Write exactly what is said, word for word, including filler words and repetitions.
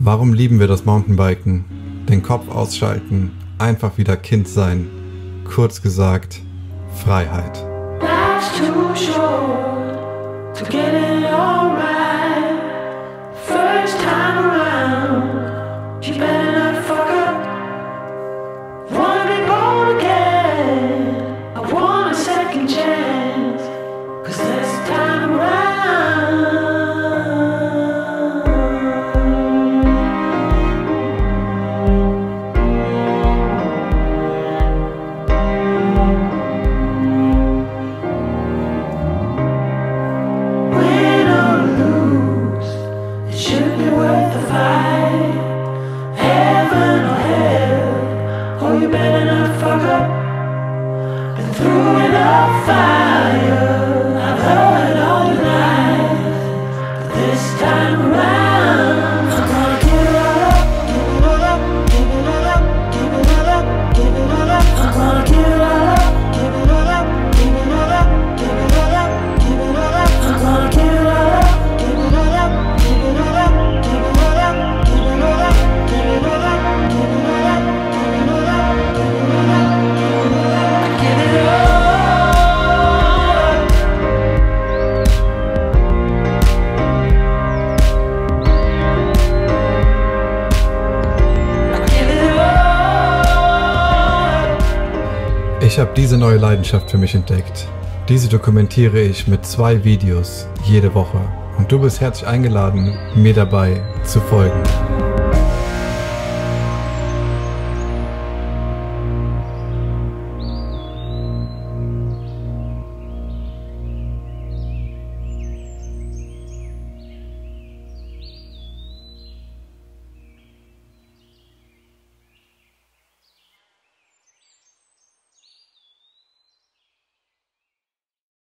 Warum lieben wir das Mountainbiken? Den Kopf ausschalten, einfach wieder Kind sein. Kurz gesagt, Freiheit. Life's too short to get it all right. First time around, you better not fuck up. Wanna be born again, I want a second chance, 'cause this time around you better not fuck up. Been through enough fire, I've heard all your lies, but this time around I'm gonna give it all up, give it all up, give it all up, give it all up, give it all up. I'm gonna give it all up, give it all up, give it all up, give it all up, give it all up. I'm gonna give it all up, give it all up, give it all up, give it all up, give it all up, give it all up, give it all up. Ich habe diese neue Leidenschaft für mich entdeckt. Diese dokumentiere ich mit zwei Videos jede Woche. Und du bist herzlich eingeladen, mir dabei zu folgen.